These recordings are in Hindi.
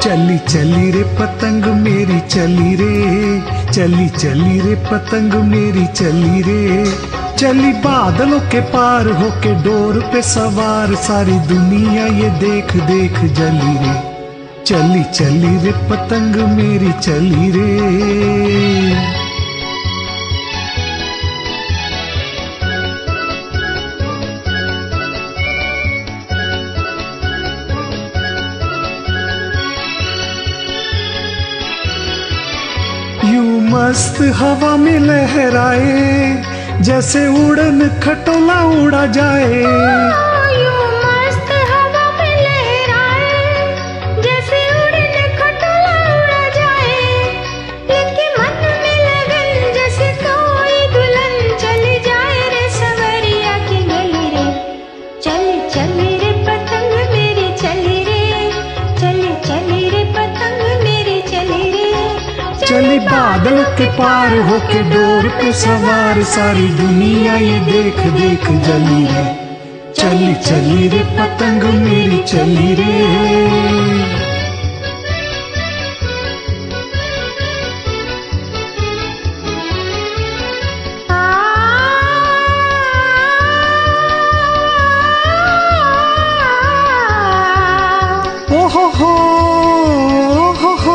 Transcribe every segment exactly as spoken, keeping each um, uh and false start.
चली चली रे पतंग मेरी चली रे, चली चली रे पतंग मेरी चली रे। चली बादलों के पार होके डोर पे सवार, सारी दुनिया ये देख देख जली रे। चली चली रे पतंग मेरी चली रे। यूं मस्त हवा में लहराए, जैसे उड़न खटोला उड़ा जाए। यूं मस्त हवा में लहराए, जैसे उड़न खटोला उड़ा जाए। लेके मन में लगन जैसे कोई दुल्हन चली जाए रे सवरिया की गली रे। चली चली रे पतंग मेरी चली रे, चली चली रे पतंग मेरी चली रे। चली बादल के पार होके डोर पे सवार, सारी दुनिया ये देख देख जली रे। चली चली रे पतंग मेरी चली रे। ओ हो हो हो हो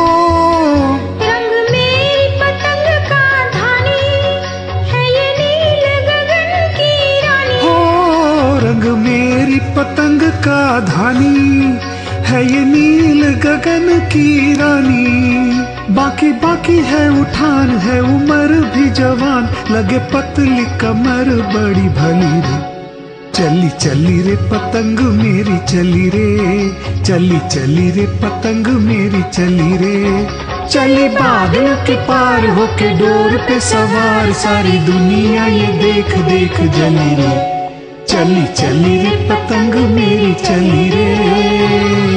पतंग का धानी है ये नील गगन की रानी। बाकी बाकी है उठान, है उम्र भी जवान, लगे पतली कमर बड़ी भली रे। चली चली रे पतंग मेरी चली रे, चली चली रे पतंग मेरी चली रे। चली बादलों के पार होके डोर पे सवार, सारी दुनिया ये देख देख जली रे। चली चली रे पतंग मेरी चली रे।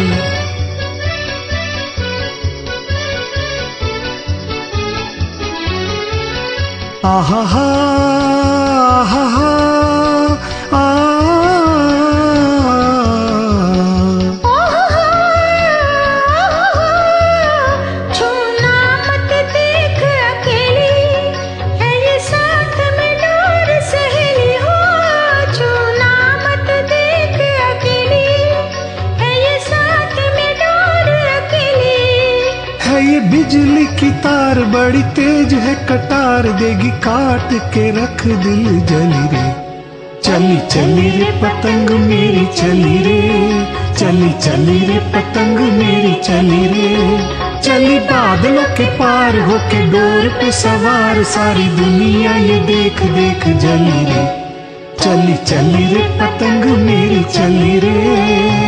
आहा हा आहा हा आ ये बिजली की तार बड़ी तेज है, कटार देगी काट के रख दिल जली रे। चली चली रे पतंग मेरी चली रे, चली चली रे पतंग मेरी चली रे। चली बादलों के पार होके डोर पे सवार, सारी दुनिया ये देख देख जली रे। चली चली रे पतंग मेरी चली रे।